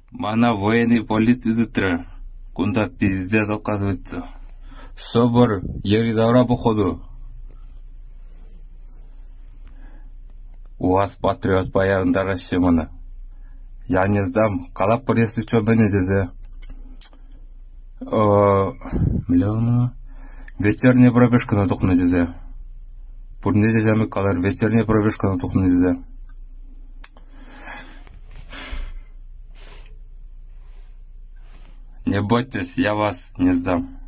Мана военный полиция куда пиздец оказывается. Собор, еридавра походу. У вас патриот боярында расшимана. Я не знаю, калап прессы что бы не дезе. Миллиона. Вечерняя пробежка на тухна дезе. Пурне деземи калар вечерняя пробежка на тухна дезе. Не бойтесь, я вас не сдам.